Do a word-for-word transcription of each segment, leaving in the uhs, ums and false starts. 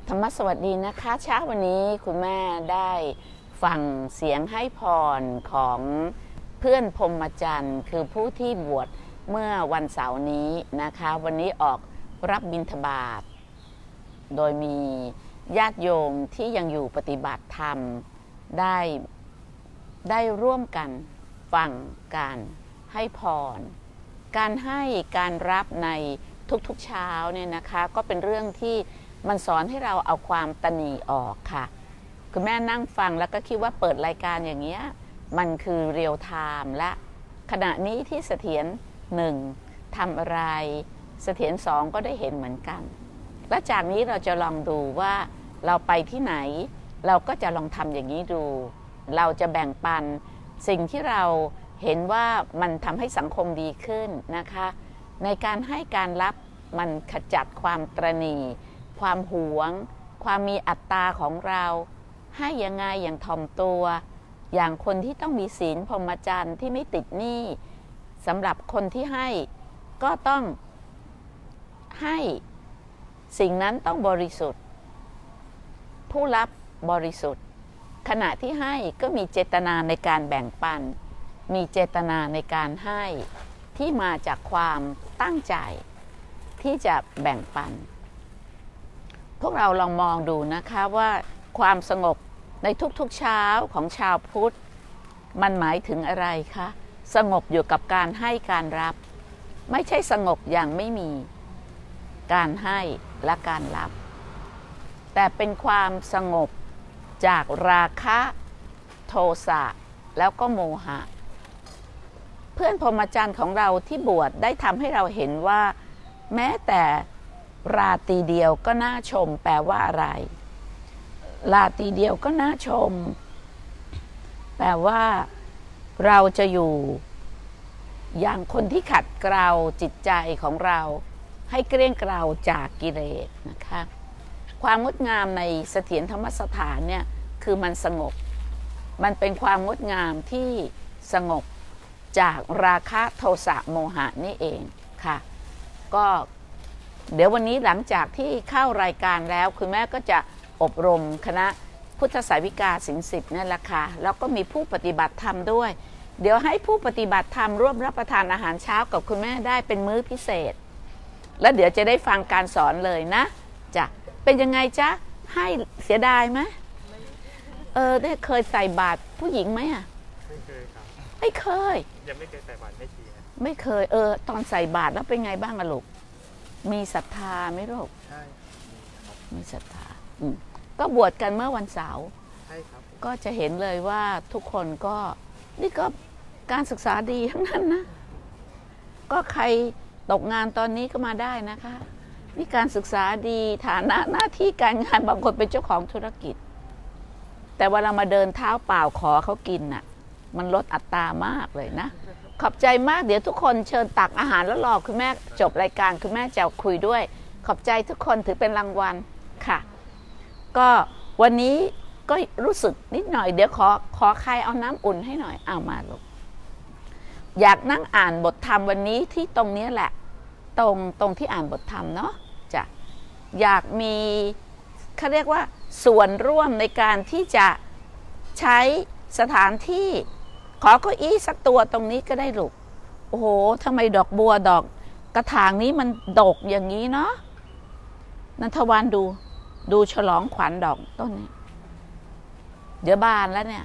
ธรรมสวัสดีนะคะเช้าวันนี้คุณแม่ได้ฟังเสียงให้พรของเพื่อนพรหมจรรย์คือผู้ที่บวชเมื่อวันเสาร์นี้นะคะวันนี้ออกรับบิณฑบาตโดยมีญาติโยมที่ยังอยู่ปฏิบัติธรรมได้ได้ร่วมกันฟังการให้พรการให้การรับในทุกๆเช้าเนี่ยนะคะก็เป็นเรื่องที่มันสอนให้เราเอาความตนีออกค่ะคุณแม่นั่งฟังแล้วก็คิดว่าเปิดรายการอย่างเงี้ยมันคือเรียลไทม์และขณะนี้ที่เสถียรหนึ่งทำอะไรเสถียรสองก็ได้เห็นเหมือนกันและจากนี้เราจะลองดูว่าเราไปที่ไหนเราก็จะลองทำอย่างนี้ดูเราจะแบ่งปันสิ่งที่เราเห็นว่ามันทำให้สังคมดีขึ้นนะคะในการให้การรับมันขจัดความตระหนี่ความหวงความมีอัตตาของเราให้ยังไงอย่างถ่อมตัวอย่างคนที่ต้องมีศีลพรหมจรรย์ที่ไม่ติดหนี้สำหรับคนที่ให้ก็ต้องให้สิ่งนั้นต้องบริสุทธิ์ผู้รับบริสุทธิ์ขณะที่ให้ก็มีเจตนาในการแบ่งปันมีเจตนาในการให้ที่มาจากความตั้งใจที่จะแบ่งปันพวกเราลองมองดูนะคะว่าความสงบในทุกๆเช้าของชาวพุทธมันหมายถึงอะไรคะสงบอยู่กับการให้การรับไม่ใช่สงบอย่างไม่มีการให้และการรับแต่เป็นความสงบจากราคะโทสะแล้วก็โมหะเพื่อนพรหมจรรย์ของเราที่บวชได้ทำให้เราเห็นว่าแม้แต่ราตรีเดียวก็น่าชมแปลว่าอะไรราตรีเดียวก็น่าชมแปลว่าเราจะอยู่อย่างคนที่ขัดเกลาจิตใจของเราให้เกลี้ยงเกลาจากกิเลสนะคะความงดงามในเสถียรธรรมสถานเนี่ยคือมันสงบมันเป็นความงดงามที่สงบจากราคะโทสะโมหะนี่เองค่ะก็เดี๋ยววันนี้หลังจากที่เข้ารายการแล้วคุณแม่ก็จะอบรมคณะพุทธสาวิกาสินสิบนั่นแหละค่ะแล้วก็มีผู้ปฏิบัติธรรมด้วยเดี๋ยวให้ผู้ปฏิบัติธรรมร่วมรับประทานอาหารเช้ากับคุณแม่ได้เป็นมื้อพิเศษแล้วเดี๋ยวจะได้ฟังการสอนเลยนะจะเป็นยังไงจ๊ะให้เสียดายไหมเออได้เคยใส่บาตรผู้หญิงไหมอ่ะไม่เคยครับไม่เคยยังไม่เคยใส่บาตรไม่ชีนะไม่เคยเออตอนใส่บาตรแล้วเป็นไงบ้างอะลูกมีศรัทธาไหมลูกใช่มีศรัทธาอืมก็บวชกันเมื่อวันเสาร์ใช่ครับก็จะเห็นเลยว่าทุกคนก็นี่ก็การศึกษาดีทั้งนั้นนะก็ใครตกงานตอนนี้ก็มาได้นะคะนี่การศึกษาดีฐานะหน้าที่การงานบางคนเป็นเจ้าของธุรกิจแต่เวลามาเดินเท้าเปล่าขอเขากินน่ะมันลดอัตรามากเลยนะขอบใจมากเดี๋ยวทุกคนเชิญตักอาหารแล้วรอคุณแม่จบรายการคุณแม่จะคุยด้วยขอบใจทุกคนถือเป็นรางวัลค่ะก็วันนี้ก็รู้สึกนิดหน่อยเดี๋ยวขอขอใครเอาน้ำอุ่นให้หน่อยเอามาลูกอยากนั่งอ่านบทธรรมวันนี้ที่ตรงนี้แหละตรงตรงที่อ่านบทธรรมเนาะจะอยากมีเขาเรียกว่าส่วนร่วมในการที่จะใช้สถานที่ขอเก้าอี้สักตัวตรงนี้ก็ได้ลูกโอ้โหทำไมดอกบัวดอกกระถางนี้มันดกอย่างนี้เนาะนันทวันดูดูฉลองขวัญดอกต้นนี้เดี๋ยวบานแล้วเนี่ย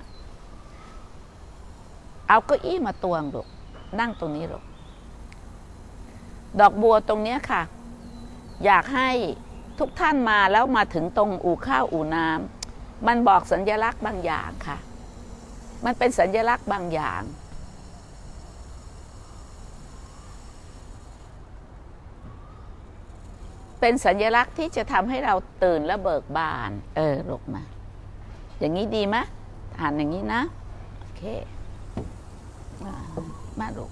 เอาเก้าอี้มาตวงลูกนั่งตรงนี้ลูกดอกบัวตรงนี้ค่ะอยากให้ทุกท่านมาแล้วมาถึงตรงอู่ข้าวอู่น้ำมันบอกสัญลักษณ์บางอย่างค่ะมันเป็นสัญลักษณ์บางอย่างเป็นสัญลักษณ์ที่จะทำให้เราตื่นและเบิกบานเออลูกมาอย่างนี้ดีไหมอ่านอย่างนี้นะโอเคมาลูก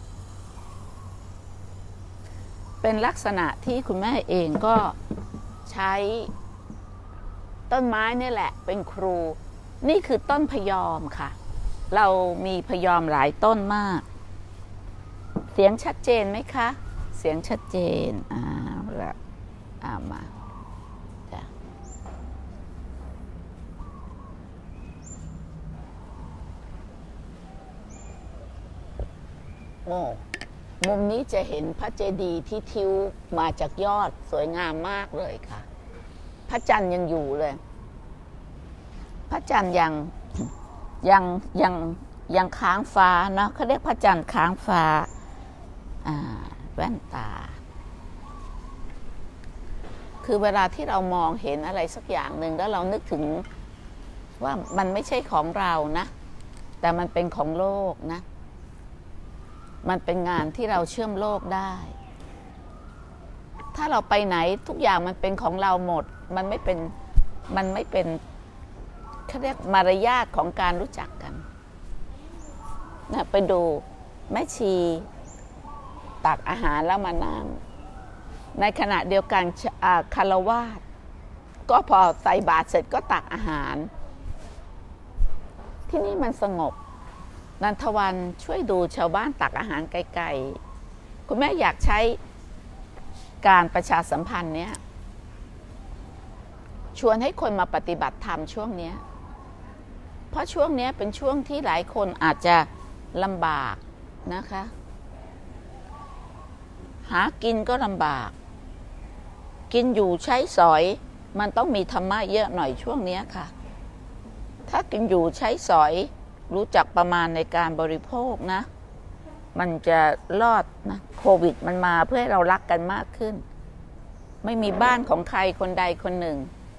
เป็นลักษณะที่คุณแม่เองก็ใช้ต้นไม้นี่แหละเป็นครูนี่คือต้นพยอมค่ะเรามีพยอมหลายต้นมากเสียงชัดเจนไหมคะเสียงชัดเจนอ่าละอ่ามาจ้ะอ้มุมนี้จะเห็นพระเจดีย์ที่ทิวมาจากยอดสวยงามมากเลยค่ะพระจันทร์ยังอยู่เลยพระจันทร์ยังยังยังยังค้างฟ้าเนาะเขาเรียกพระจันทร์ค้างฟ้าอ่าแว่นตาคือเวลาที่เรามองเห็นอะไรสักอย่างหนึ่งแล้วเรานึกถึงว่ามันไม่ใช่ของเรานะแต่มันเป็นของโลกนะมันเป็นงานที่เราเชื่อมโลกได้ถ้าเราไปไหนทุกอย่างมันเป็นของเราหมดมันไม่เป็นมันไม่เป็นเขาเรียกมารยาทของการรู้จักกันนะไปดูแม่ชีตักอาหารแล้วมานั่งในขณะเดียวกันคฤหัสถ์ก็พอใส่บาตรเสร็จก็ตักอาหารที่นี่มันสงบนันทวันช่วยดูชาวบ้านตักอาหารไกลๆคุณแม่อยากใช้การประชาสัมพันธ์เนี้ยชวนให้คนมาปฏิบัติธรรมช่วงนี้เพราะช่วงนี้เป็นช่วงที่หลายคนอาจจะลำบากนะคะหากินก็ลำบากกินอยู่ใช้สอยมันต้องมีธรรมะเยอะหน่อยช่วงนี้ค่ะถ้ากินอยู่ใช้สอยรู้จักประมาณในการบริโภคนะมันจะรอดนะโควิดมันมาเพื่อให้เรารักกันมากขึ้นไม่มีบ้านของใครคนใดคนหนึ่ง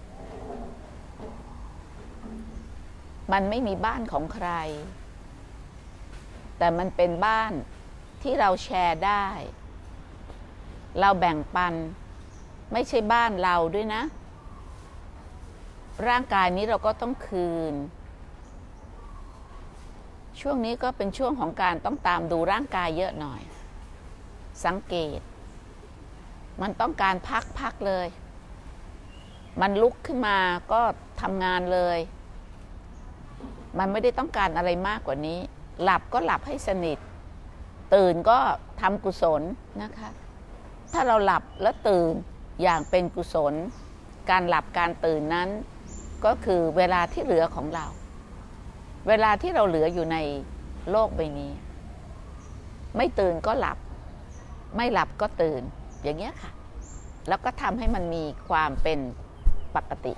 มันไม่มีบ้านของใครแต่มันเป็นบ้านที่เราแชร์ได้เราแบ่งปันไม่ใช่บ้านเราด้วยนะร่างกายนี้เราก็ต้องคืนช่วงนี้ก็เป็นช่วงของการต้องตามดูร่างกายเยอะหน่อยสังเกตมันต้องการพักพักเลยมันลุกขึ้นมาก็ทำงานเลยมันไม่ได้ต้องการอะไรมากกว่านี้หลับก็หลับให้สนิทตื่นก็ทำกุศลนะคะถ้าเราหลับแล้วตื่นอย่างเป็นกุศลการหลับการตื่นนั้นก็คือเวลาที่เหลือของเราเวลาที่เราเหลืออยู่ในโลกใบนี้ไม่ตื่นก็หลับไม่หลับก็ตื่นอย่างเงี้ยค่ะแล้วก็ทำให้มันมีความเป็นปกติ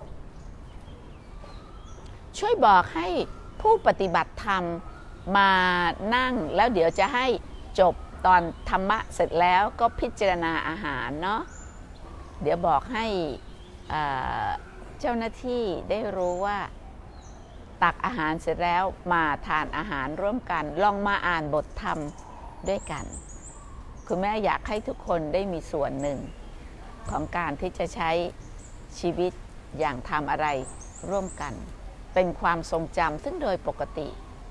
ช่วยบอกให้ผู้ปฏิบัติธรรมมานั่งแล้วเดี๋ยวจะให้จบตอนธรรมะเสร็จแล้วก็พิจารณาอาหารเนาะเดี๋ยวบอกให้เจ้าหน้าที่ได้รู้ว่าตักอาหารเสร็จแล้วมาทานอาหารร่วมกันลองมาอ่านบทธรรมด้วยกันคุณแม่อยากให้ทุกคนได้มีส่วนหนึ่งของการที่จะใช้ชีวิตอย่างทำอะไรร่วมกันเป็นความทรงจำซึ่งโดยปกติ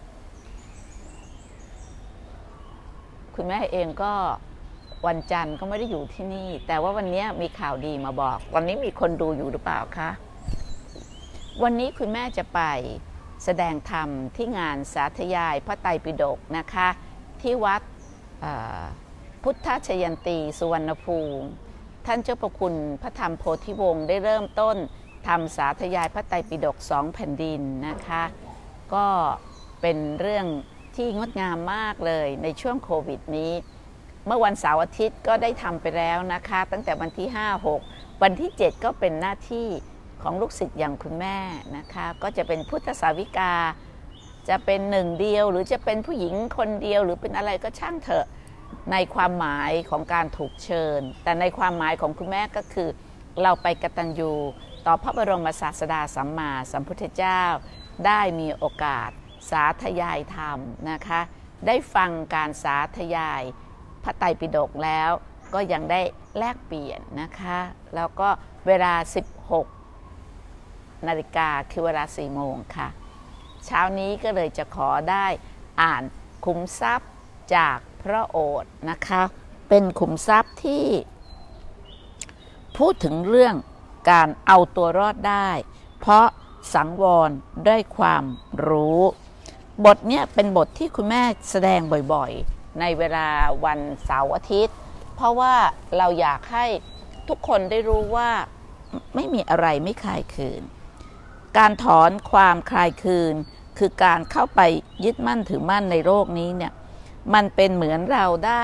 คุณแม่เองก็วันจันทร์ก็ไม่ได้อยู่ที่นี่แต่ว่าวันนี้มีข่าวดีมาบอกวันนี้มีคนดูอยู่หรือเปล่าคะวันนี้คุณแม่จะไปแสดงธรรมที่งานสาธยายพระไตรปิฎกนะคะที่วัดพุทธชยันตีสุวรรณภูมิท่านเจ้าประคุณพระธรรมโพธิวงศ์ได้เริ่มต้นทำสาธยายพระไตรปิฎกสองแผ่นดินนะคะก็เป็นเรื่องที่งดงามมากเลยในช่วงโควิดนี้เมื่อวันเสาร์อาทิตย์ก็ได้ทำไปแล้วนะคะตั้งแต่วันที่ห้า หกวันที่เจ็ดก็เป็นหน้าที่ของลูกศิษย์อย่างคุณแม่นะคะก็จะเป็นพุทธสาวิกาจะเป็นหนึ่งเดียวหรือจะเป็นผู้หญิงคนเดียวหรือเป็นอะไรก็ช่างเถอะในความหมายของการถูกเชิญแต่ในความหมายของคุณแม่ก็คือเราไปกตัญญูต่อพระบรมศาสดาสัมมาสัมพุทธเจ้าได้มีโอกาสสาธยายธรรมนะคะได้ฟังการสาธยายพระไตรปิฎกแล้วก็ยังได้แลกเปลี่ยนนะคะแล้วก็เวลาสิบหกนาฬิกาคือเวลาสี่โมงค่ะเช้านี้ก็เลยจะขอได้อ่านขุมทรัพย์จากพระโอษฐ์นะคะเป็นขุมทรัพย์ที่พูดถึงเรื่องการเอาตัวรอดได้เพราะสังวรด้วยความรู้บทเนี้ยเป็นบทที่คุณแม่แสดงบ่อยๆในเวลาวันเสาร์อาทิตย์เพราะว่าเราอยากให้ทุกคนได้รู้ว่าไม่มีอะไรไม่คลายคืนการถอนความคลายคืนคือการเข้าไปยึดมั่นถือมั่นในโลกนี้เนี่ยมันเป็นเหมือนเราได้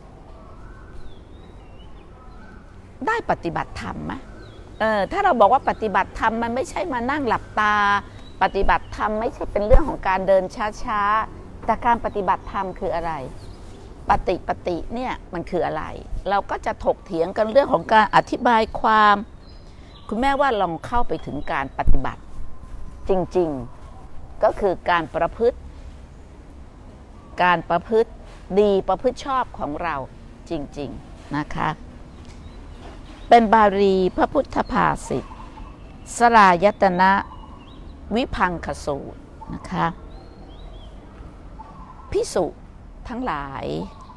ได้ปฏิบัติธรรมไหมเออถ้าเราบอกว่าปฏิบัติธรรมมันไม่ใช่มานั่งหลับตาปฏิบัติธรรมไม่ใช่เป็นเรื่องของการเดินช้าๆแต่การปฏิบัติธรรมคืออะไรปฏิปฏิเนี่ยมันคืออะไรเราก็จะถกเถียงกันเรื่องของการอธิบายความคุณแม่ว่าลองเข้าไปถึงการปฏิบัติจริงๆก็คือการประพฤติการประพฤติดีประพฤติชอบของเราจริงๆนะคะเป็นบาลีพระพุทธภาษิตสลายตนะวิพังคสูตรนะคะภิกษุทั้งหลาย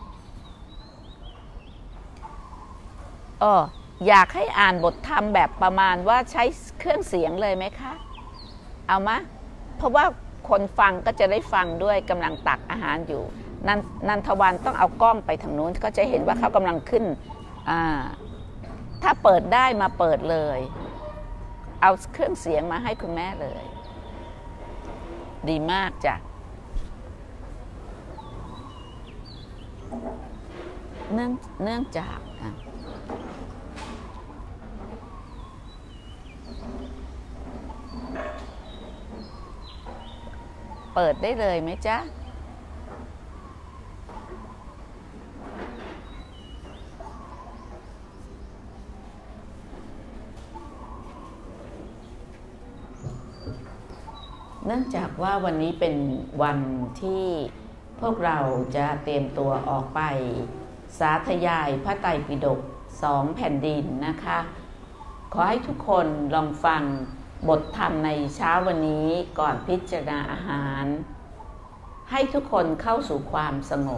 เอออยากให้อ่านบทธรรมแบบประมาณว่าใช้เครื่องเสียงเลยไหมคะเอามะเพราะว่าคนฟังก็จะได้ฟังด้วยกำลังตักอาหารอยู่นันนันทวันต้องเอากล้องไปทางนู้นก็จะเห็นว่าเขากำลังขึ้นอ่าถ้าเปิดได้มาเปิดเลยเอาเครื่องเสียงมาให้คุณแม่เลยดีมากจ้ะเนื่องเนื่องจากเปิดได้เลยไหมจ๊ะเนื่องจากว่าวันนี้เป็นวันที่พวกเราจะเตรียมตัวออกไปสาธยายพระไตรปิฎกสองแผ่นดินนะคะขอให้ทุกคนลองฟังบทธรรมในเช้าวันนี้ก่อนพิจารณาอาหารให้ทุกคนเข้าสู่ความสง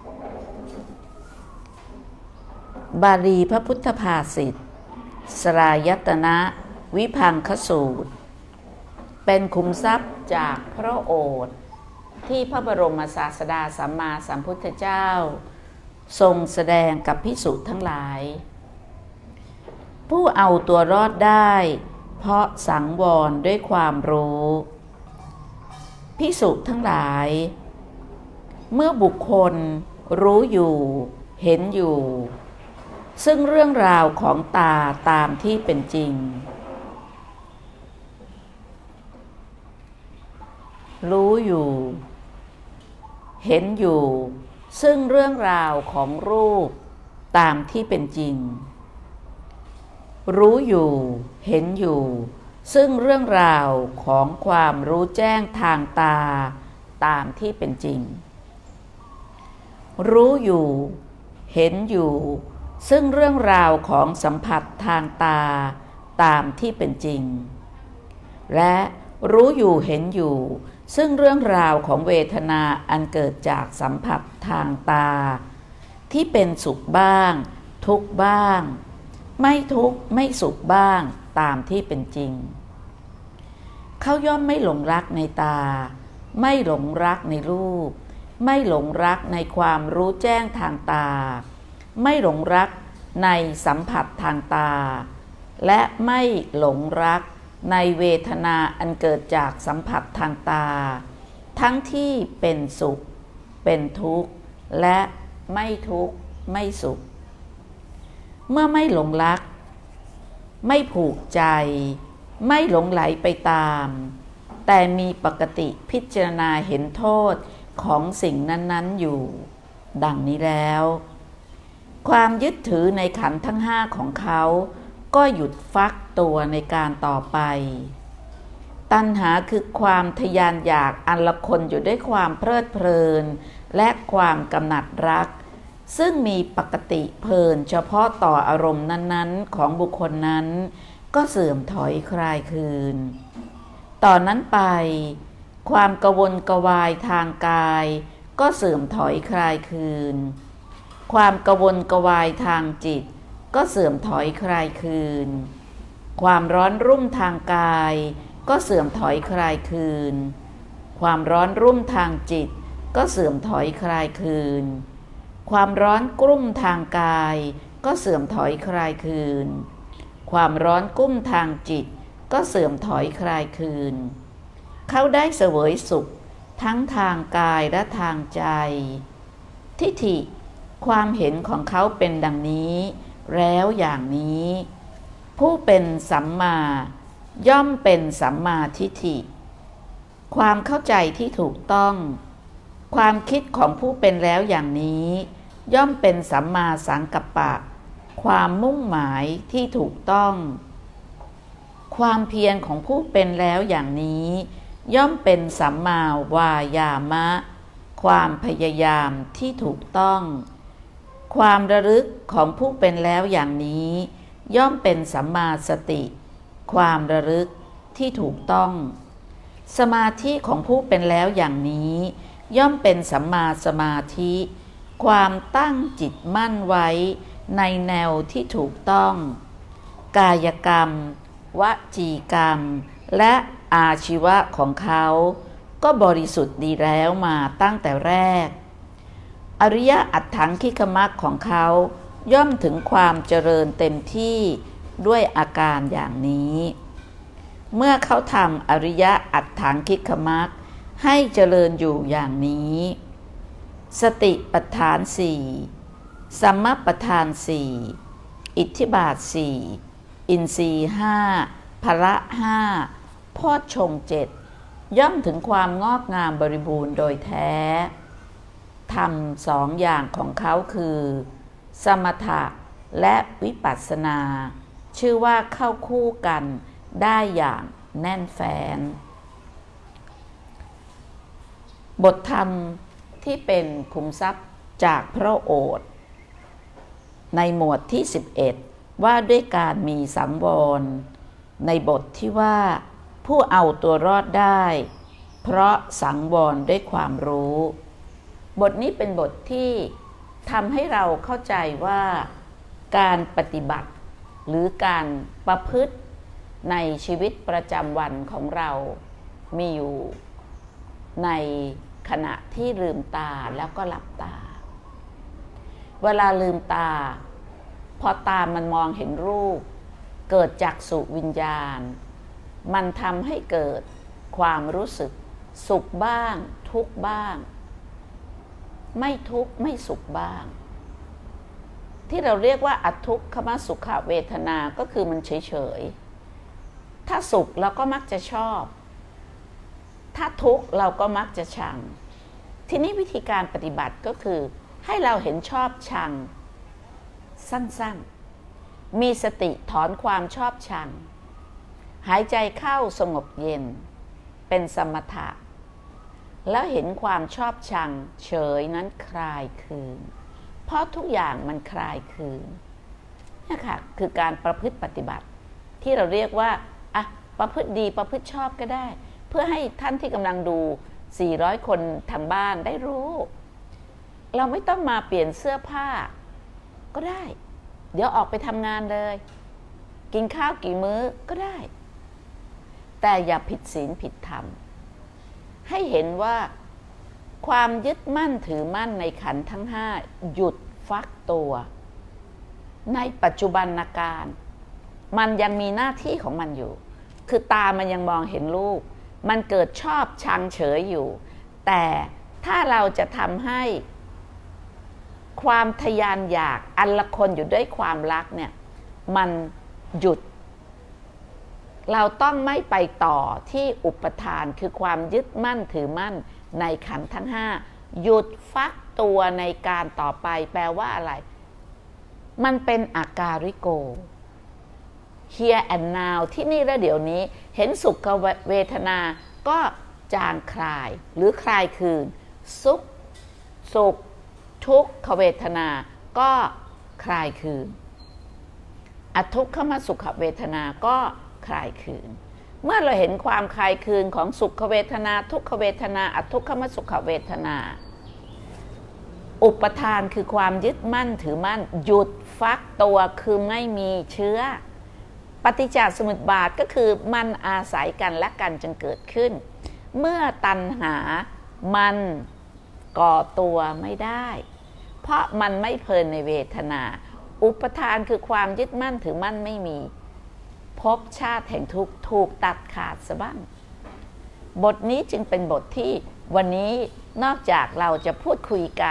บบาลีพระพุทธภาษิตสลายตนะวิพังคสูตรเป็นขุมทรัพย์จากพระโอษฐ์ที่พระบรมศาสดาสัมมาสัมพุทธเจ้าทรงแสดงกับภิกษุทั้งหลายผู้เอาตัวรอดได้เพราะสังวรด้วยความรู้ภิกษุทั้งหลายเมื่อบุคคลรู้อยู่เห็นอยู่ซึ่งเรื่องราวของตาตามที่เป็นจริงรู้อยู่เห็นอยู่ซึ่งเรื่องราวของรูปตามที่เป็นจริงรู้อยู่เห็นอยู่ซึ่งเรื่องราวของความรู้แจ้งทางตาตามที่เป็นจริงรู้อยู่เห็นอยู่ซึ่งเรื่องราวของสัมผัสทางตาตามที่เป็นจริงและรู้อยู่เห็นอยู่ซึ่งเรื่องราวของเวทนาอันเกิดจากสัมผัสทางตาที่เป็นสุขบ้างทุกข์บ้างไม่ทุกข์ไม่สุขบ้างตามที่เป็นจริงเขาย่อมไม่หลงรักในตาไม่หลงรักในรูปไม่หลงรักในความรู้แจ้งทางตาไม่หลงรักในสัมผัสทางตาและไม่หลงรักในเวทนาอันเกิดจากสัมผัสทางตาทั้งที่เป็นสุขเป็นทุกข์และไม่ทุกข์ไม่สุขเมื่อไม่หลงรักไม่ผูกใจไม่หลงไหลไปตามแต่มีปกติพิจารณาเห็นโทษของสิ่งนั้นๆอยู่ดังนี้แล้วความยึดถือในขันธ์ทั้งห้าของเขาก็หยุดฟักตัวในการต่อไปตัณหาคือความทยานอยากอันละคนอยู่ด้วยความเพลิดเพลินและความกำหนัดรักซึ่งมีปกติเพลินเฉพาะต่ออารมณ์นั้นๆของบุคคลนั้นก็เสื่อมถอยคลายคืนต่อนนั้นไปความกระวนกระวายทางกายก็เสื่อมถอยคลายคืนความกระวนกระวายทางจิตก็เสื่อมถอยคลายคืนความร้อนรุ่มทางกายก็เสื่อมถอยคลายคืนความร้อนรุ่มทางจิตก็เสื่อมถอยคลายคืนความร้อนกลุ่มทางกายก็เสื่อมถอยคลายคืนความร้อนกุ้มทางจิตก็เสื่อมถอยคลายคืนเขาได้เสวยสุขทั้งทางกายและทางใจทิฏฐิความเห็นของเขาเป็นดังนี้แล้วอย่างนี้ผู้เป็นสัมมาย่อมเป็นสัมมาทิฏฐิความเข้าใจที่ถูกต้องความคิดของผู้เป็นแล้วอย่างนี้ย่อมเป็นสัมมาสังกัปปะความมุ่งหมายที่ถูกต้องความเพียรของผู้เป็นแล้วอย่างนี้ย่อมเป็นสัมมาวายามะความพยายามที่ถูกต้องความระลึกของผู้เป็นแล้วอย่างนี้ย่อมเป็นสัมมาสติความระลึกที่ถูกต้องสมาธิของผู้เป็นแล้วอย่างนี้ย่อมเป็นสัมมาสมาธิความตั้งจิตมั่นไว้ในแนวที่ถูกต้องกายกรรมวจีกรรมและอาชีวะของเขาก็บริสุทธิ์ดีแล้วมาตั้งแต่แรกอริยอัตถังคิกมัคของเขาย่อมถึงความเจริญเต็มที่ด้วยอาการอย่างนี้เมื่อเขาทำอริยอัตถังคิกมัคให้เจริญอยู่อย่างนี้สติปัฏฐานสี่สัมมาปัฏฐานสี่อิทธิบาทสี่อินทรีย์ห้าพละห้าโพชฌงค์เจ็ดย่อมถึงความงอกงามบริบูรณ์โดยแท้ธรรมสองอย่างของเขาคือสมถะและวิปัสสนาชื่อว่าเข้าคู่กันได้อย่างแน่นแฟ้นบทธรรมที่เป็นขุมทรัพย์จากพระโอษฐ์ในหมวดที่สิบเอ็ดว่าด้วยการมีสังวรในบทที่ว่าผู้เอาตัวรอดได้เพราะสังวรด้วยความรู้บทนี้เป็นบทที่ทำให้เราเข้าใจว่าการปฏิบัติหรือการประพฤติในชีวิตประจำวันของเรามีอยู่ในขณะที่ลืมตาแล้วก็หลับตาเวลาลืมตาพอตามันมองเห็นรูปเกิดจักษุวิญญาณมันทำให้เกิดความรู้สึกสุขบ้างทุกข์บ้างไม่ทุกข์ไม่สุขบ้างที่เราเรียกว่าอทุกขมสุขเวทนาก็คือมันเฉยๆถ้าสุขเราก็มักจะชอบถ้าทุกข์เราก็มักจะชังทีนี้วิธีการปฏิบัติก็คือให้เราเห็นชอบชังสั้นๆมีสติถอนความชอบชังหายใจเข้าสงบเย็นเป็นสมถะแล้วเห็นความชอบชังเฉยนั้นคลายคืนเพราะทุกอย่างมันคลายคืนนี่ค่ะคือการประพฤติปฏิบัติที่เราเรียกว่าอ่ะประพฤติดีประพฤติชอบก็ได้เพื่อให้ท่านที่กำลังดูสี่ร้อยคนทางบ้านได้รู้เราไม่ต้องมาเปลี่ยนเสื้อผ้าก็ได้เดี๋ยวออกไปทำงานเลยกินข้าวกี่มื้อก็ได้แต่อย่าผิดศีลผิดธรรมให้เห็นว่าความยึดมั่นถือมั่นในขันธ์ทั้งห้าหยุดฟักตัวในปัจจุบันการมันยังมีหน้าที่ของมันอยู่คือตามันยังมองเห็นรูปมันเกิดชอบชังเฉยอยู่แต่ถ้าเราจะทำให้ความทยานอยากอันละคนอยู่ด้วยความรักเนี่ยมันหยุดเราต้องไม่ไปต่อที่อุปทานคือความยึดมั่นถือมั่นในขันธ์ทั้งห้าหยุดฟักตัวในการต่อไปแปลว่าอะไรมันเป็นอาการิโก here and now ที่นี่และเดี๋ยวนี้เห็นสุขเวทนาก็จางคลายหรือคลายคืนสุขสุขทุกขเวทนาก็คลายคืนอทุกขมสุขเวทนาก็คลายคืนเมื่อเราเห็นความคลายคืนของสุขเวทนาทุกขเวทนาอทุกขมสุขเวทนาอุปทานคือความยึดมั่นถือมั่นหยุดฟักตัวคือไม่มีเชื้อปฏิจจสมุปบาทก็คือมันอาศัยกันและกันจึงเกิดขึ้นเมื่อตัณหามันก่อตัวไม่ได้เพราะมันไม่เพลินในเวทนาอุปทานคือความยึดมั่นถือมั่นไม่มีภพชาติแห่งทุกข์ถูกตัดขาดซะบ้างบทนี้จึงเป็นบทที่วันนี้นอกจากเราจะพูดคุยกัน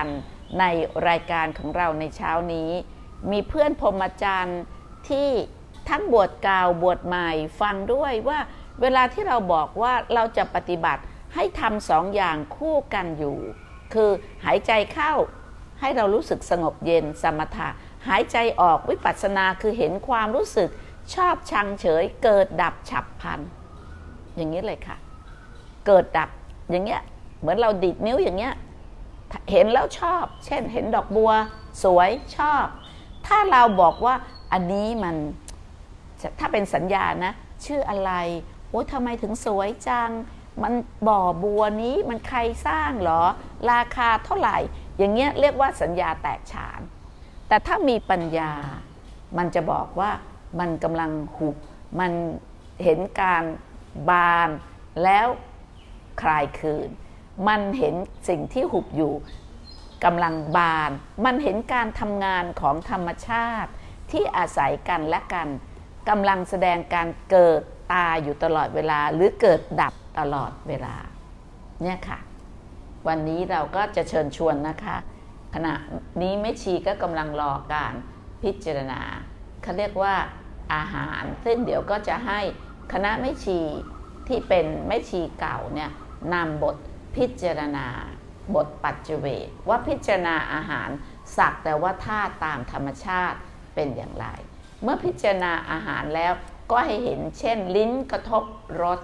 ในรายการของเราในเช้านี้มีเพื่อนพรหมจรรย์ที่ทั้งบวชเก่าบวชใหม่ฟังด้วยว่าเวลาที่เราบอกว่าเราจะปฏิบัติให้ทำสองอย่างคู่กันอยู่คือหายใจเข้าให้เรารู้สึกสงบเย็นสมถะหายใจออกวิปัสสนาคือเห็นความรู้สึกชอบชังเฉยเกิดดับฉับพลันอย่างนี้เลยค่ะเกิดดับอย่างเงี้ยเหมือนเราดีดนิ้วอย่างเงี้ยเห็นแล้วชอบเช่นเห็นดอกบัวสวยชอบถ้าเราบอกว่าอันนี้มันถ้าเป็นสัญญานะชื่ออะไรโอ้ทำไมถึงสวยจังมันบ่อบัวนี้มันใครสร้างหรอราคาเท่าไหร่อย่างเงี้ยเรียกว่าสัญญาแตกฉานแต่ถ้ามีปัญญามันจะบอกว่ามันกำลังหุบมันเห็นการบานแล้วคลายคืนมันเห็นสิ่งที่หุบอยู่กำลังบานมันเห็นการทำงานของธรรมชาติที่อาศัยกันและกันกำลังแสดงการเกิดตายอยู่ตลอดเวลาหรือเกิดดับตลอดเวลาเนี่ยค่ะวันนี้เราก็จะเชิญชวนนะคะขณะนี้แม่ชีก็กำลังรอการพิจารณาเขาเรียกว่าอาหารซึ่งเดี๋ยวก็จะให้คณะแม่ชีที่เป็นแม่ชีเก่าเนี่ยนำบทพิจารณาบทปัจเจเวกว่าพิจารณาอาหารสักแต่ว่าธาตุตามธรรมชาติเป็นอย่างไรเมื่อพิจารณาอาหารแล้วก็ให้เห็นเช่นลิ้นกระทบรส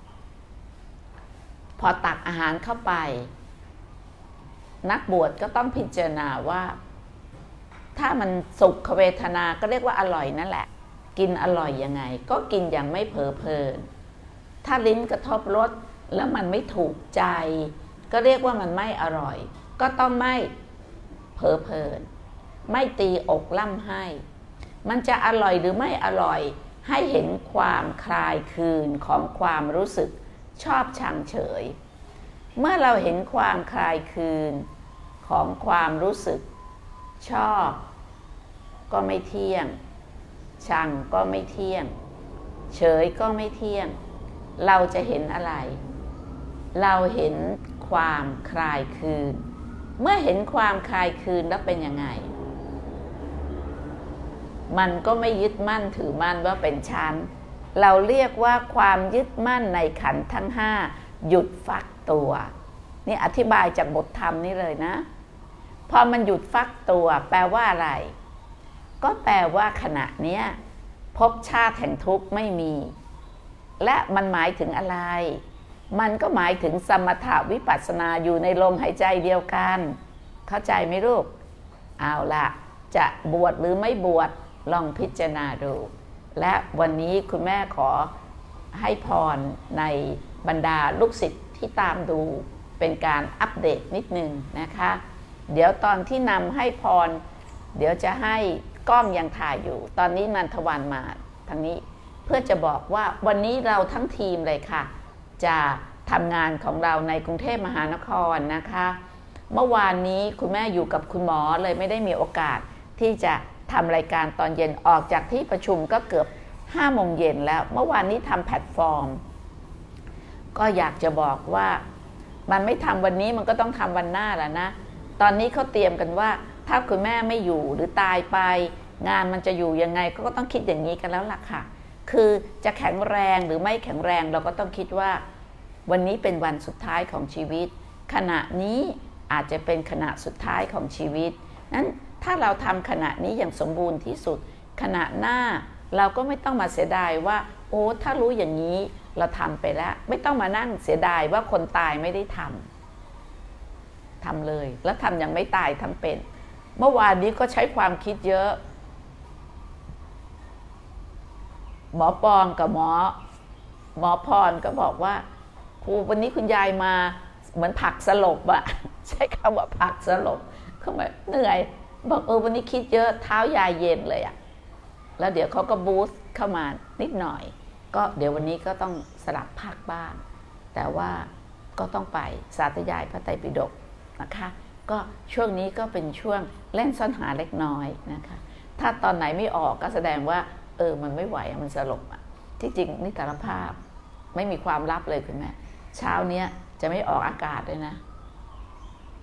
พอตักอาหารเข้าไปนักบวชก็ต้องพิจารณาว่าถ้ามันสุขเวทนาก็เรียกว่าอร่อยนั่นแหละกินอร่อยยังไงก็กินอย่างไม่เผลอเพลินถ้าลิ้นกระทบรสแล้วมันไม่ถูกใจก็เรียกว่ามันไม่อร่อยก็ต้องไม่เผลอเพลินไม่ตีอกล่ำให้มันจะอร่อยหรือไม่อร่อยให้เห็นความคลายคืนของความรู้สึกชอบชังเฉยเมื่อเราเห็นความคลายคืนของความรู้สึกชอบก็ไม่เที่ยงชังก็ไม่เที่ยงเฉยก็ไม่เที่ยงเราจะเห็นอะไรเราเห็นความคลายคืนเมื่อเห็นความคลายคืนแล้วเป็นยังไงมันก็ไม่ยึดมั่นถือมั่นว่าเป็นชั้นเราเรียกว่าความยึดมั่นในขันธ์ทั้งห้าหยุดฟักตัวนี่อธิบายจากบทธรรมนี่เลยนะพอมันหยุดฟักตัวแปลว่าอะไรก็แปลว่าขณะนี้ภพชาติแห่งทุกข์ไม่มีและมันหมายถึงอะไรมันก็หมายถึงสมถะวิปัสสนาอยู่ในลมหายใจเดียวกันเข้าใจไหมลูกเอาล่ะจะบวชหรือไม่บวชลองพิจารณาดูและวันนี้คุณแม่ขอให้พรในบรรดาลูกศิษย์ที่ตามดูเป็นการอัปเดตนิดนึงนะคะเดี๋ยวตอนที่นำให้พรเดี๋ยวจะให้กล้องยังถ่ายอยู่ตอนนี้นันทวันมาทางนี้เพื่อจะบอกว่าวันนี้เราทั้งทีมเลยค่ะจะทำงานของเราในกรุงเทพมหานครนะคะเมื่อวานนี้คุณแม่อยู่กับคุณหมอเลยไม่ได้มีโอกาสที่จะทำรายการตอนเย็นออกจากที่ประชุมก็เกือบห้าโมงเย็นแล้วเมื่อวานนี้ทำแพลตฟอร์มก็อยากจะบอกว่ามันไม่ทำวันนี้มันก็ต้องทำวันหน้าแหละนะตอนนี้เขาเตรียมกันว่าถ้าคุณแม่ไม่อยู่หรือตายไปงานมันจะอยู่ยังไงก็ต้องคิดอย่างนี้กันแล้วล่ะค่ะคือจะแข็งแรงหรือไม่แข็งแรงเราก็ต้องคิดว่าวันนี้เป็นวันสุดท้ายของชีวิตขณะนี้อาจจะเป็นขณะสุดท้ายของชีวิตนั้นถ้าเราทำขณะนี้อย่างสมบูรณ์ที่สุดขณะหน้าเราก็ไม่ต้องมาเสียดายว่าโอ้ถ้ารู้อย่างนี้เราทำไปแล้วไม่ต้องมานั่งเสียดายว่าคนตายไม่ได้ทำทำเลยแล้วทำอย่างไม่ตายทำเป็นเมื่อวานนี้ก็ใช้ความคิดเยอะหมอปองกับหมอหมอพรก็บอกว่าครูวันนี้คุณยายมาเหมือนผักสลบอะใช้คำว่าผักสลบเขาแบบเหนื่อยบอกเออวันนี้คิดเยอะเท้ายายเย็นเลยอะแล้วเดี๋ยวเขาก็บูสต์เข้ามานิดหน่อยก็เดี๋ยววันนี้ก็ต้องสลับภาคบ้างแต่ว่าก็ต้องไปสาธยายพระไตรปิฎกนะคะก็ช่วงนี้ก็เป็นช่วงเล่นซ่อนหาเล็กน้อยนะคะถ้าตอนไหนไม่ออกก็แสดงว่าเออมันไม่ไหวมันสลบอ่ะที่จริงนี่สารภาพไม่มีความลับเลยคุณแม่เช้าเนี้ยจะไม่ออกอากาศเลยนะ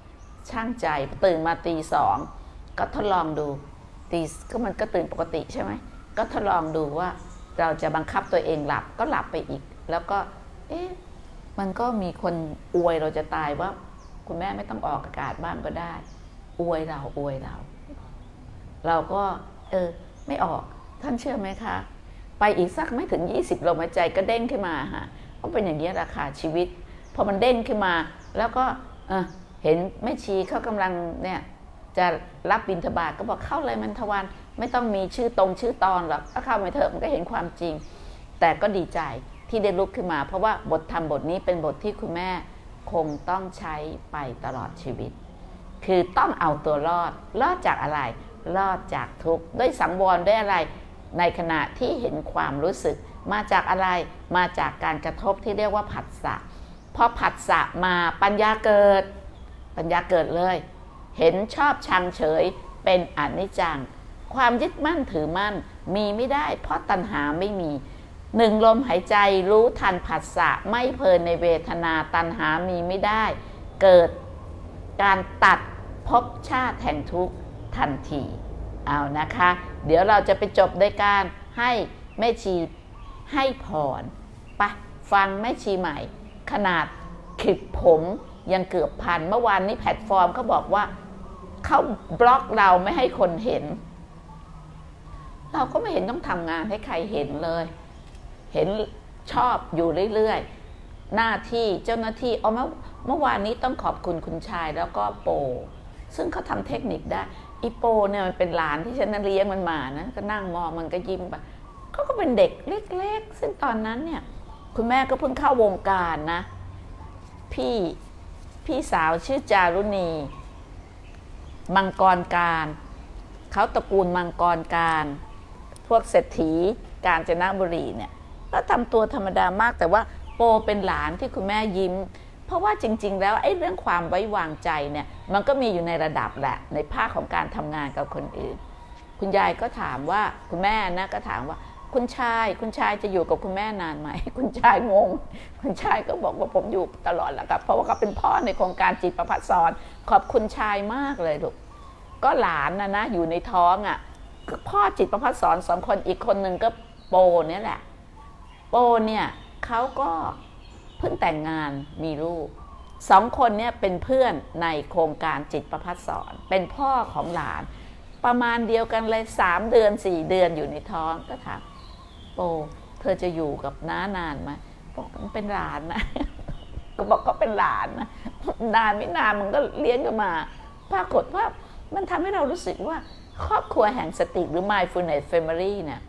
ช่างใจตื่นมาตีสองก็ทดลองดูตีก็มันก็ตื่นปกติใช่ไหมก็ทดลองดูว่าเราจะบังคับตัวเองหลับก็หลับไปอีกแล้วก็เอ๊ะมันก็มีคนอวยเราจะตายว่าคุณแม่ไม่ต้องออกอากาศบ้างก็ได้อวยเราอวยเราเราก็เออไม่ออกท่านเชื่อไหมคะไปอีกสักไม่ถึงยี่สิบลมหายใจก็เด้งขึ้นมาฮะก็เป็นอย่างนี้ราคาชีวิตพอมันเด้งขึ้นมาแล้วก็เออเห็นแม่ชีเขากำลังเนี่ยจะรับบิณฑบาตก็บอกเข้าเลยมันทวันไม่ต้องมีชื่อตรงชื่อตอนหรอกถ้าเข้าไปเถอะมันก็เห็นความจริงแต่ก็ดีใจที่ได้ลุกขึ้นมาเพราะว่าบทธรรมบทนี้เป็นบทที่คุณแม่คงต้องใช้ไปตลอดชีวิตคือต้องเอาตัวรอดรอดจากอะไรรอดจากทุกข์ด้วยสังวรด้วยอะไรในขณะที่เห็นความรู้สึกมาจากอะไรมาจากการกระทบที่เรียกว่าผัสสะพอผัสสะมาปัญญาเกิดปัญญาเกิดเลยเห็นชอบชังเฉยเป็นอนิจจังความยึดมั่นถือมั่นมีไม่ได้เพราะตัณหาไม่มีหนึ่งลมหายใจรู้ทันผัสสะไม่เพลินในเวทนาตัณหามีไม่ได้เกิดการตัดภพชาติแห่งทุกข์ทันทีเอานะคะเดี๋ยวเราจะไปจบด้วยการให้แม่ชีให้พรไปฟังแม่ชีใหม่ขนาดคลิปผมยังเกือบพันเมื่อวานนี้แพลตฟอร์มเขาบอกว่าเขาบล็อกเราไม่ให้คนเห็นเราก็ไม่เห็นต้องทำงานให้ใครเห็นเลยเห็นชอบอยู่เรื่อยๆหน้าที่เจ้าหน้าที่เอาเมื่อเมื่อวานนี้ต้องขอบคุณคุณชายแล้วก็โปซึ่งเขาทำเทคนิคได้อีโปเนี่ยมันเป็นหลานที่ฉันเลี้ยงมันมานะก็นั่งมองมันก็ยิ้มไปเขาก็เป็นเด็กเล็กๆซึ่งตอนนั้นเนี่ยคุณแม่ก็เพิ่งเข้าวงการนะพี่พี่สาวชื่อจารุณีมังกรการเขาตระกูลมังกรการพวกเศรษฐีกาญจนบุรีเนี่ยก็ทำตัวธรรมดามากแต่ว่าโปเป็นหลานที่คุณแม่ยิ้มเพราะว่าจริงๆแล้วไอ้เรื่องความไว้วางใจเนี่ยมันก็มีอยู่ในระดับแหละในภาคของการทำงานกับคนอื่นคุณยายก็ถามว่าคุณแม่นะก็ถามว่าคุณชายคุณชายจะอยู่กับคุณแม่นานไหมคุณชายงงคุณชายก็บอกว่าผมอยู่ตลอดแหละครับเพราะว่าเขาเป็นพ่อในโครงการจิตประภัสสรขอบคุณชายมากเลยลูกก็หลานนะนะอยู่ในท้องอ่ะพ่อจิตประภัสสรสองคนอีกคนหนึ่งก็โปเนี่ยแหละโปเนี่ยเขาก็เพิ่งแต่งงานมีลูกสองคนเนี่ยเป็นเพื่อนในโครงการจิตประภัสสรเป็นพ่อของหลานประมาณเดียวกันเลยสามเดือนสี่เดือนอยู่ในท้องก็ถามโปเธอจะอยู่กับน้านานไหมบอกมันเป็นหลานนะก็บอกก็เป็นหลานนะนานไม่นานมันก็เลี้ยงกันมาปรากฏว่ามันทำให้เรารู้สึกว่าครอบครัวแห่งสติหรือ mindfulness family เนี่ย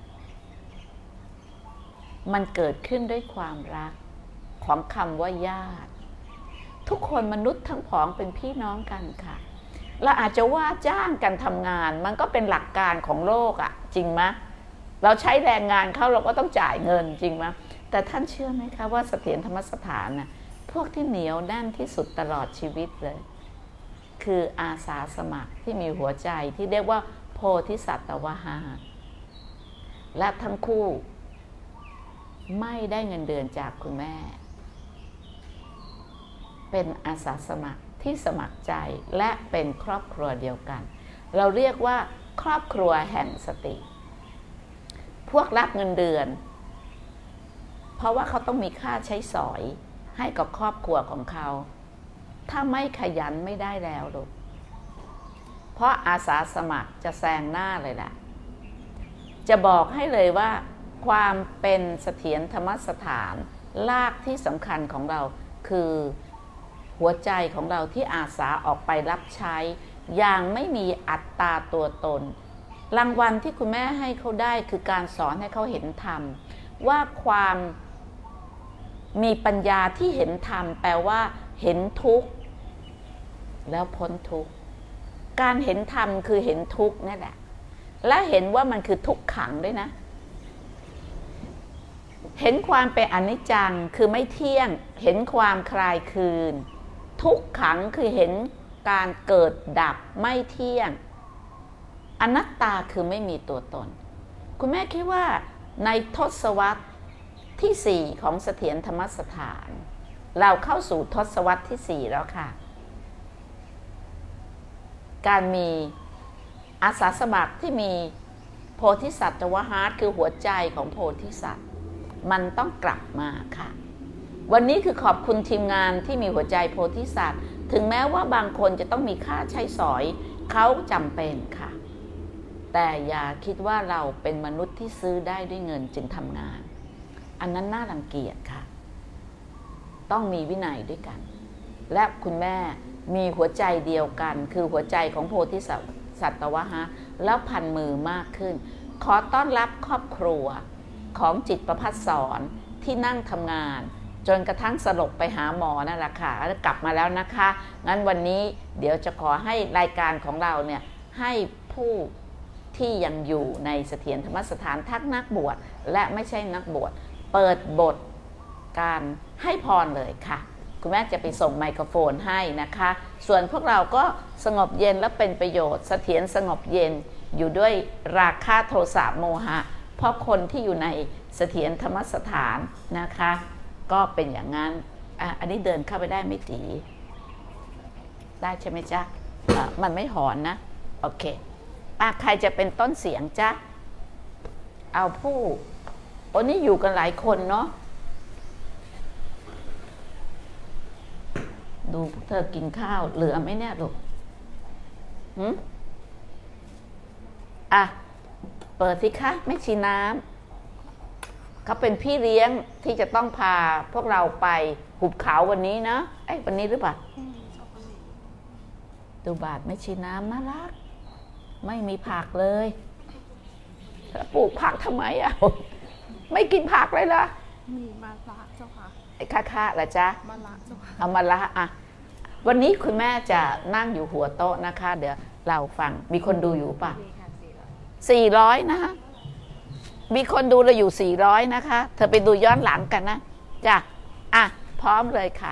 มันเกิดขึ้นด้วยความรักของคำว่าญาติทุกคนมนุษย์ทั้งผองเป็นพี่น้องกันค่ะเราอาจจะว่าจ้างกันทำงานมันก็เป็นหลักการของโลกอะจริงไหมเราใช้แรงงานเขาเราก็ต้องจ่ายเงินจริงไหมแต่ท่านเชื่อไหมคะว่าเสถียรธรรมสถานน่ะพวกที่เหนียวแน่นที่สุดตลอดชีวิตเลยคืออาสาสมัครที่มีหัวใจที่เรียกว่าโพธิสัตวหาและทั้งคู่ไม่ได้เงินเดือนจากคุณแม่เป็นอาสาสมัครที่สมัครใจและเป็นครอบครัวเดียวกันเราเรียกว่าครอบครัวแห่งสติพวกรับเงินเดือนเพราะว่าเขาต้องมีค่าใช้สอยให้กับครอบครัวของเขาถ้าไม่ขยันไม่ได้แล้วลูกเพราะอาสาสมัครจะแซงหน้าเลยแหละจะบอกให้เลยว่าความเป็นเสถียรธรรมสถานรากที่สำคัญของเราคือหัวใจของเราที่อาสาออกไปรับใช้อย่างไม่มีอัตตาตัวตนรางวัลที่คุณแม่ให้เขาได้คือการสอนให้เขาเห็นธรรมว่าความมีปัญญาที่เห็นธรรมแปลว่าเห็นทุกข์แล้วพ้นทุกข์การเห็นธรรมคือเห็นทุกข์นั่นแหละและเห็นว่ามันคือทุกขังด้วยนะเห็นความเป็นอนิจจังคือไม่เที่ยงเห็นความคลายคืนทุกขังคือเห็นการเกิดดับไม่เที่ยงอนัตตาคือไม่มีตัวตนคุณแม่คิดว่าในทศวรรษที่สี่ของเสถียรธรรมสถานเราเข้าสู่ทศวรรษที่สี่แล้วค่ะการมีอาสาสมัครที่มีโพธิสัตว์วฮาร์ทคือหัวใจของโพธิสัตว์มันต้องกลับมาค่ะวันนี้คือขอบคุณทีมงานที่มีหัวใจโพธิสัตว์ถึงแม้ว่าบางคนจะต้องมีค่าใช้สอยเขาจำเป็นค่ะแต่อย่าคิดว่าเราเป็นมนุษย์ที่ซื้อได้ด้วยเงินจึงทำงานอันนั้นน่ารังเกียจค่ะต้องมีวินัยด้วยกันและคุณแม่มีหัวใจเดียวกันคือหัวใจของโพธิสัตว์วฮาร์ทแล้วพันมือมากขึ้นขอต้อนรับครอบครัวของจิตประภัสสรที่นั่งทำงานจนกระทั่งสลบไปหาหมอนั่นแหละค่ะแล้วกลับมาแล้วนะคะงั้นวันนี้เดี๋ยวจะขอให้รายการของเราเนี่ยให้ผู้ที่ยังอยู่ในเสถียรธรรมสถานทั้งนักบวชและไม่ใช่นักบวชเปิดบทการให้พรเลยค่ะคุณแม่จะไปส่งไมโครโฟนให้นะคะส่วนพวกเราก็สงบเย็นและเป็นประโยชน์เสถียรสงบเย็นอยู่ด้วยราคะโทสะโมหะเพราะคนที่อยู่ในเสถียรธรรมสถานนะคะก็เป็นอย่างนั้น อ่ะอันนี้เดินเข้าไปได้ไม่ตีได้ใช่ไหมจ๊ะอ่ะมันไม่หอนนะโอเคอ่ะใครจะเป็นต้นเสียงจ๊ะเอาผู้โอ้นี่อยู่กันหลายคนเนาะดูพวกเธอกินข้าวเหลือไหมเนี่ยลูกหืมอ่ะเปิดสิคะไม่ชีน้ำเขาเป็นพี่เลี้ยงที่จะต้องพาพวกเราไปหุบเขาวันนี้นะไอ้วันนี้หรือเปล่าดูบาทไม่ชีน้ำน่ารักไม่มีผักเลยปลูกผักทำไมอ่ะไม่กินผักเลยล่ะมีมะระเจ้าค่ะไอ้ค่าค่าละจ๊ะมะระเจ้าค่ะเอามะระอ่ะวันนี้คุณแม่จะนั่งอยู่หัวโต๊ะนะคะเดี๋ยวเราฟังมีคนดูอยู่ป่ะสี่ร้อยนะคะมีคนดูเราอยู่สี่ร้อยนะคะเธอไปดูย้อนหลังกันนะจ้ะอ่ะพร้อมเลยค่ะ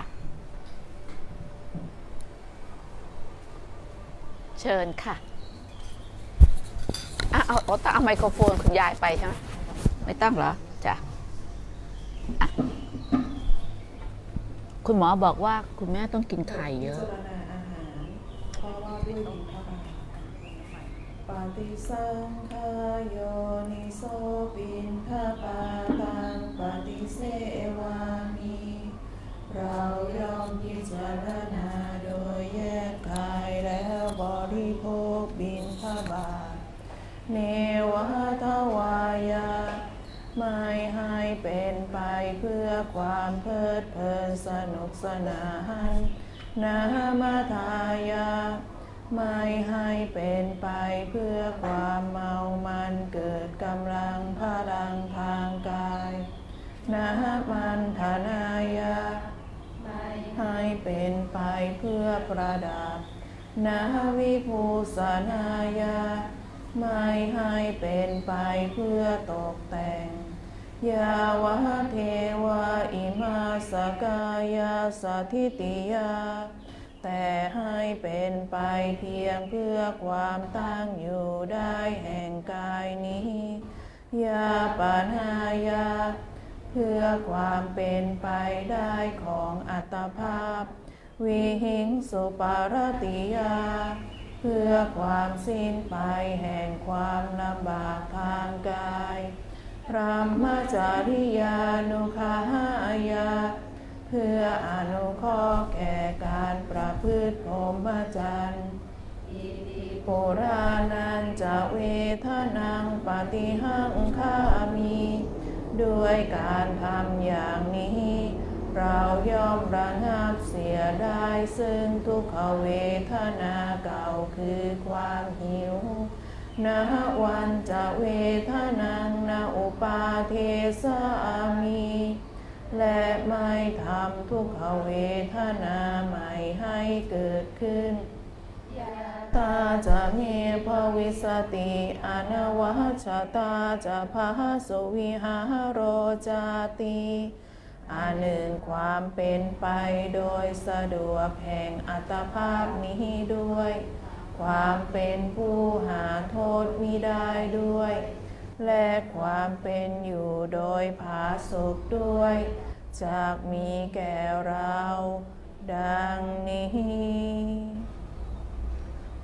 เชิญค่ะอ่ะเอาเอาต้องเอาไมโครโฟนคุณยายไปใช่ไหมไม่ต้องเหรอจ้ะคุณหมอบอกว่าคุณแม่ต้องกินไข่เยอะเพราะว่าด้วยบิณฑบาตปฏิสังขายโยนิโสบิณฑบาตังปฏิเสวามิเราย่อมพิจารณาโดยแยกกายแล้วบริโภคบิณฑบาตเนวะทวายาไม่ให้เป็นไปเพื่อความเพลิดเพลินสนุกสนานนามาทายาไม่ให้เป็นไปเพื่อความเมามันเกิดกำลังพลังทางกายนามันธนายาไม่ให้เป็นไปเพื่อประดับนาวิภูสนายาไม่ให้เป็นไปเพื่อตกแต่งยาวะเทวะอิมาสกายาสัทธิติยาแต่ให้เป็นไปเพียงเพื่อความตั้งอยู่ได้แห่งกายนี้ยาปานายาเพื่อความเป็นไปได้ของอัตภาพวิหิงสุปารติยาเพื่อความสิ้นไปแห่งความลำบากทางกายพรหมจาริยานุคายาเพื่ออนุเคราะห์แก่การประพฤติพรหมจรรย์อิติปุรานันจะเวทนังปฏิหังคามีด้วยการทำอย่างนี้เราย่อมระงับเสียได้ซึ่งทุกขเวทนาเก่าคือความหิวนะวันจะเวทนังนะอุปาเทสามีและไม่ทำทุกขเวทนาใหม่ให้เกิดขึ้นตาจะเมภวิสติอนวัชตาจะพาสุวิหารโรจาติอันหนึ่งความเป็นไปโดยสะดวกแห่งอัตภาพนี้ด้วยความเป็นผู้หาโทษมิได้ด้วยและความเป็นอยู่โดยผาสุกด้วยจากมีแก่เราดังนี้ต่อ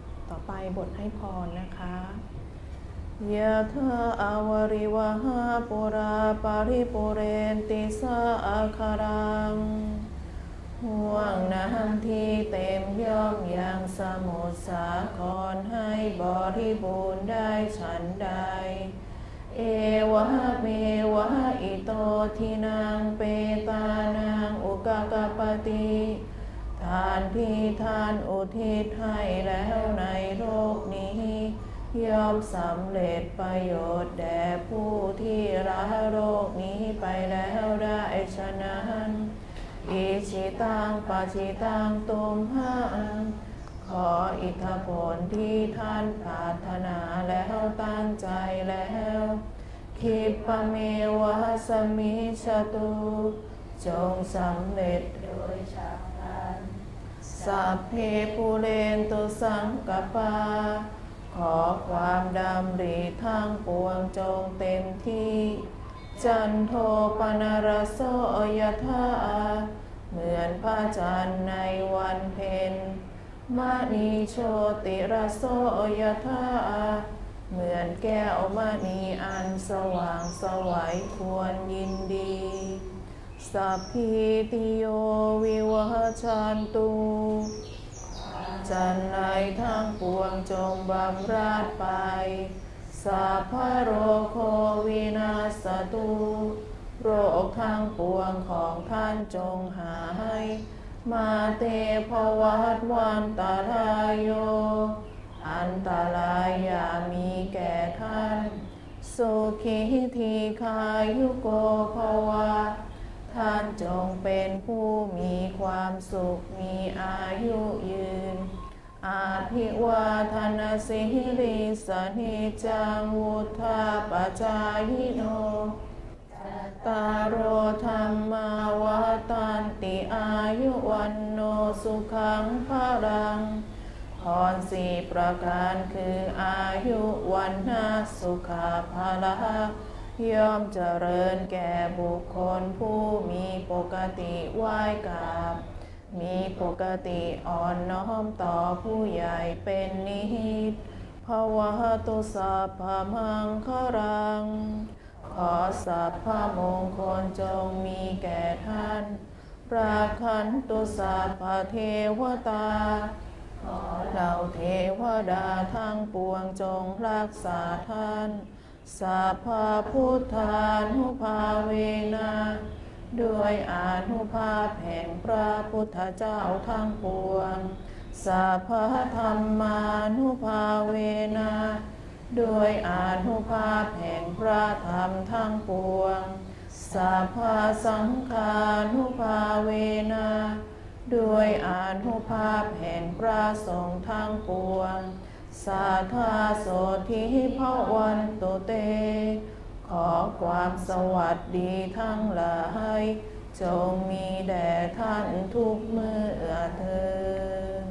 ไปบทให้พรนะคะยะถาอาวริวหาปุราปาริปุเรนติสาคารังห่วงน้ำที่เต็มย่อมยังสมุทรสาครให้บริบูรณ์ได้ฉันใดเอวะเมวะอิโตทินังเปตานังอุกกปติทานที่ทานอุทิศให้แล้วในโลกนี้ย่อมสำเร็จประโยชน์แด่ผู้ที่ละโลกนี้ไปแล้วได้ฉะนั้นอิชิตังปชิตังตุมหังขออิทธิผลที่ท่านปรารถนาแล้วตั้งใจแล้วคิปะเมวะสมิชตุจงสำเร็จโดยฉับพลันสัพเพปุเรนตุสังกปาขอความดำริทั้งปวงจงเต็มที่จันโทปนรโสยถาเหมือนพระจันทร์ในวันเพ็ญมณีโชติรโสยถาเหมือนแก้วมณีอันสว่างไสวควรยินดีสัพพิติโยวิวัชชันตุจันในทั้งปวงจงบำราดไปสัพพโรโควินาศตุโรคทั้งปวงของท่านจงหายมาเตภวัตวันตรายโยอันตรายอย่ามีแก่ท่านสุขีทีคายุโกภวะท่านจงเป็นผู้มีความสุขมีอายุยืนอาภิวาทนาสิริสนิจังวุธาปจายโนตารโรธรรมาวาตันติอายุวันโนสุขังภลังพรสี่ประการคืออายุวันนาสุขาภละย่อมเจริญแก่บุคคลผู้มีปกติไหว้กราบมีปกติอ่อนน้อมต่อผู้ใหญ่เป็นนิจภวตุสัพพมังคลังขอสัพพมงคลจงมีแก่ท่านราคันตุสัพพเทวตาขอเหล่าเทวดาทั้งปวงจงรักษาท่านสัพพพุทธานุภาเวนะด้วยอานุภาพแห่งพระพุทธเจ้าทั้งปวงสัพพธรรมานุภาเวนะด้วยอานุภาพแห่งพระธรรมทั้งปวงสัพพสังฆานุภาเวนะด้วยอานุภาพแห่งพระสงฆ์ทั้งปวงสัทธาโสธิภวันตุเตขอความสวัสดีทั้งหลายจงมีแด่ท่านทุกเมื่อเทอญ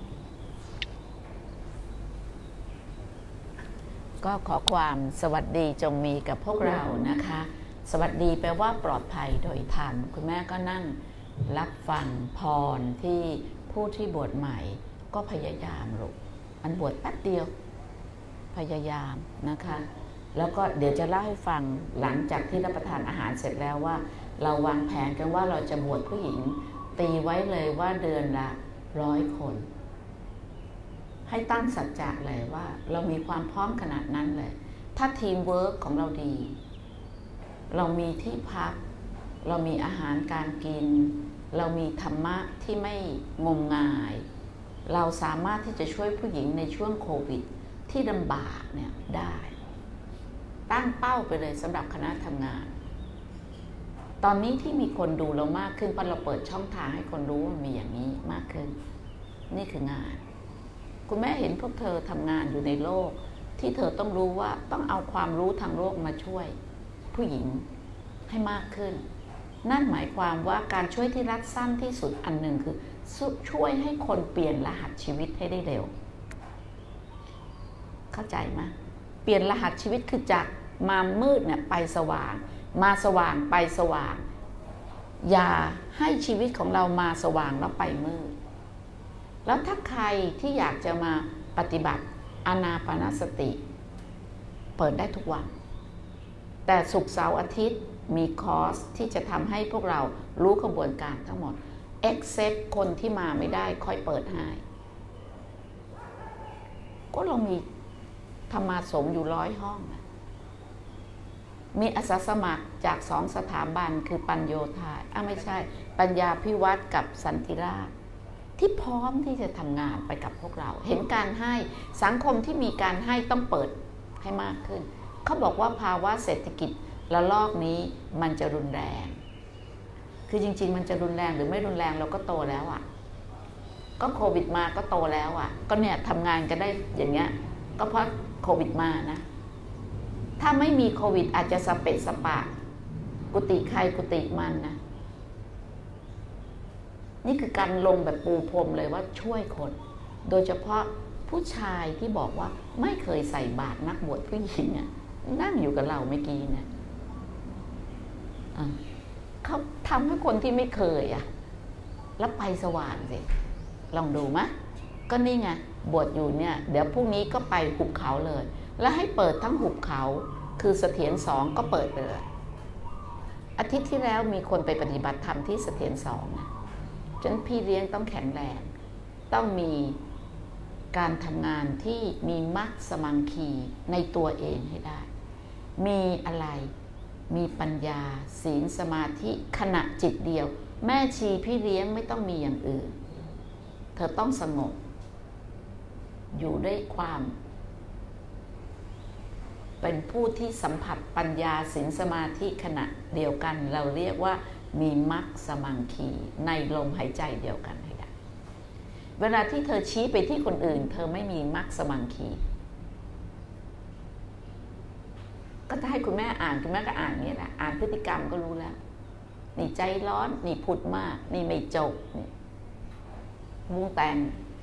ก็ขอความสวัสดีจงมีกับพวกเรานะคะสวัสดีแปลว่าปลอดภัยโดยธรรมคุณแม่ก็นั่งรับฟังพรที่ผู้ที่บวชใหม่ก็พยายามลูกอันบวชแป๊บเดียวพยายามนะคะแล้วก็เดี๋ยวจะเล่าให้ฟังหลังจากที่รับประทานอาหารเสร็จแล้วว่าเราวางแผนกันว่าเราจะบวชผู้หญิงตีไว้เลยว่าเดือนละร้อยคนให้ตั้งสัจจะเลยว่าเรามีความพร้อมขนาดนั้นเลยถ้าทีมเวิร์กของเราดีเรามีที่พักเรามีอาหารการกินเรามีธรรมะที่ไม่งมงายเราสามารถที่จะช่วยผู้หญิงในช่วงโควิดที่ลำบากเนี่ยได้ตั้งเป้าไปเลยสำหรับคณะทำงานตอนนี้ที่มีคนดูเรามากขึ้นเพราะเราเปิดช่องทางให้คนรู้ว่ามีอย่างนี้มากขึ้นนี่คืองานคุณแม่เห็นพวกเธอทำงานอยู่ในโลกที่เธอต้องรู้ว่าต้องเอาความรู้ทางโลกมาช่วยผู้หญิงให้มากขึ้นนั่นหมายความว่าการช่วยที่รัดสั้นที่สุดอันหนึ่งคือช่วยให้คนเปลี่ยนรหัสชีวิตให้ได้เร็วเข้าใจไหมเปลี่ยนรหัสชีวิตคือจากมามืดเนี่ยไปสว่างมาสว่างไปสว่างอย่าให้ชีวิตของเรามาสว่างแล้วไปมืดแล้วถ้าใครที่อยากจะมาปฏิบัติอานาปานสติเปิดได้ทุกวันแต่ศุกร์เสาร์อาทิตย์มีคอร์สที่จะทำให้พวกเรารู้กระบวนการทั้งหมด except คนที่มาไม่ได้ค่อยเปิดให้ก็เรามีธรรมาสมอยู่ร้อยห้องมีอาสาสมัครจากสองสถาบันคือปัญโยธาอ่ะไม่ใช่ปัญญาพิวัตรกับสันติราษฎร์ที่พร้อมที่จะทำงานไปกับพวกเราเห็นการให้สังคมที่มีการให้ต้องเปิดให้มากขึ้นเขาบอกว่าภาวะเศรษฐกิจระลอกนี้มันจะรุนแรงคือจริงๆมันจะรุนแรงหรือไม่รุนแรงเราก็โตแล้วอ่ะก็โควิดมาก็โตแล้วอ่ะก็เนี่ยทำงานกันได้อย่างเงี้ยก็เพราะโควิดมานะถ้าไม่มีโควิดอาจจะสเปะสปะกุฏิใครกุฏิมันนะนี่คือการลงแบบปูพรมเลยว่าช่วยคนโดยเฉพาะผู้ชายที่บอกว่าไม่เคยใส่บาตรนักบวชผู้หญิงอ่ะนั่งอยู่กับเราเมื่อกี้เนี่ยเขาทำให้คนที่ไม่เคยอ่ะแล้วไปสว่างสิลองดูมะก็นี่ไงบวชอยู่เนี่ยเดี๋ยวพรุ่งนี้ก็ไปหุบเขาเลยแล้วให้เปิดทั้งหุบเขาคือเสถียรสองก็เปิดเลยอาทิตย์ที่แล้วมีคนไปปฏิบัติธรรมที่เสถียรสองนะฉะนั้นพี่เลี้ยงต้องแข็งแรงต้องมีการทำงานที่มีมรรคสมังคีในตัวเองให้ได้มีอะไรมีปัญญาศีลสมาธิขณะจิตเดียวแม่ชีพี่เลี้ยงไม่ต้องมีอย่างอื่นเธอต้องสงบอยู่ด้วยความเป็นผู้ที่สัมผัสปัญญาศีลสมาธิขณะเดียวกันเราเรียกว่ามีมรรคสมังคีในลมหายใจเดียวกันให้ได้เวลาที่เธอชี้ไปที่คนอื่นเธอไม่มีมรรคสมังคีก็ถ้าให้คุณแม่อ่านคุณแม่ก็อ่านนี่แหละอ่านพฤติกรรมก็รู้แล้วนี่ใจร้อนนี่พูดมากนี่ไม่จบนี่มุงแต่ง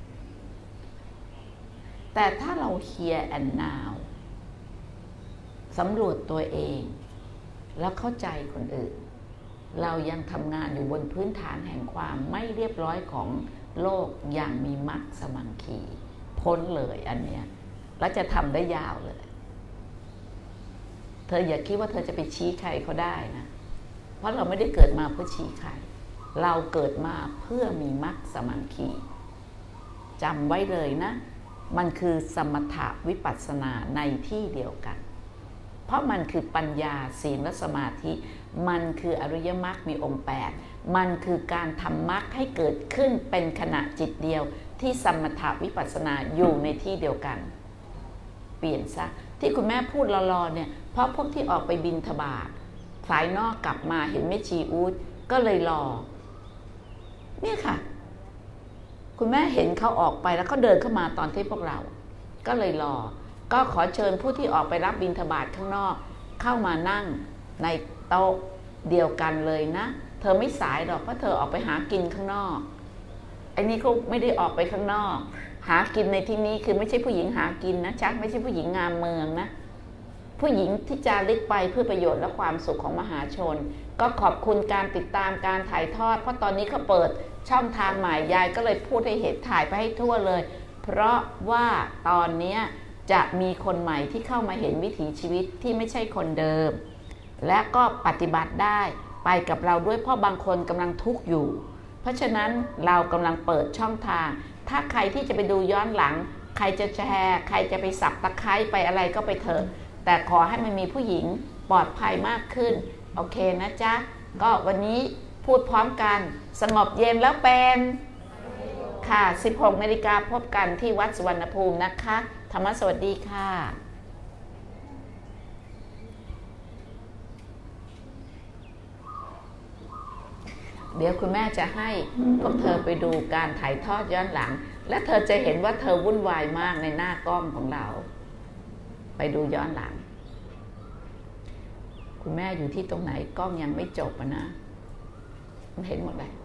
แต่ถ้าเรา here and now สำรวจตัวเองแล้วเข้าใจคนอื่นเรายังทำงานอยู่บนพื้นฐานแห่งความไม่เรียบร้อยของโลกอย่างมีมรรคสมังคีพ้นเลยอันเนี้ยแล้วจะทำได้ยาวเลยเธออย่าคิดว่าเธอจะไปชี้ใครเขาได้นะเพราะเราไม่ได้เกิดมาเพื่อชี้ใครเราเกิดมาเพื่อมีมรรคสมังคีจำไว้เลยนะมันคือสมถะวิปัสสนาในที่เดียวกันเพราะมันคือปัญญาศีลและสมาธิมันคืออริยมรรคมีองค์แปดมันคือการทำมรรคให้เกิดขึ้นเป็นขณะจิตเดียวที่สมถะวิปัสสนาอยู่ในที่เดียวกันเปลี่ยนซะที่คุณแม่พูดรอๆเนี่ยเพราะพวกที่ออกไปบิณฑบาตสายนอกกลับมาเห็นแม่ชีอู๊ดก็เลยรอเนี่ยค่ะคุณแม่เห็นเขาออกไปแล้วเขาเดินเข้ามาตอนที่พวกเราก็เลยรอก็ขอเชิญผู้ที่ออกไปรับบิณฑบาตข้างนอกเข้ามานั่งในโต๊ะเดียวกันเลยนะเธอไม่สายหรอกเพราะเธอออกไปหากินข้างนอกไอ้นี่เขาไม่ได้ออกไปข้างนอกหากินในที่นี้คือไม่ใช่ผู้หญิงหากินนะจ๊ะไม่ใช่ผู้หญิงงามเมืองนะผู้หญิงที่จาริกไปเพื่อประโยชน์และความสุขของมหาชนก็ขอบคุณการติดตามการถ่ายทอดเพราะตอนนี้เขาเปิดช่องทางใหม่ยายก็เลยพูดให้เห็นถ่ายไปให้ทั่วเลยเพราะว่าตอนนี้จะมีคนใหม่ที่เข้ามาเห็นวิถีชีวิตที่ไม่ใช่คนเดิมและก็ปฏิบัติได้ไปกับเราด้วยเพราะบางคนกำลังทุกข์อยู่เพราะฉะนั้นเรากำลังเปิดช่องทางถ้าใครที่จะไปดูย้อนหลังใครจะแชร์ใครจะไปสับตะไคร้ไปอะไรก็ไปเถอะแต่ขอให้มันมีผู้หญิงปลอดภัยมากขึ้นโอเคนะจ๊ะก็วันนี้พูดพร้อมกันสงบเย็นแล้วเป็นค่ะสิบหกนาฬิกาพบกันที่วัดสุวรรณภูมินะคะธรรมสวัสดีค่ะเดี๋ยวคุณแม่จะให้พวกเธอไปดูการถ่ายทอดย้อนหลังและเธอจะเห็นว่าเธอวุ่นวายมากในหน้ากล้องของเราไปดูย้อนหลังคุณแม่อยู่ที่ตรงไหนกล้องยังไม่จบนะมันเห็นหมดเลย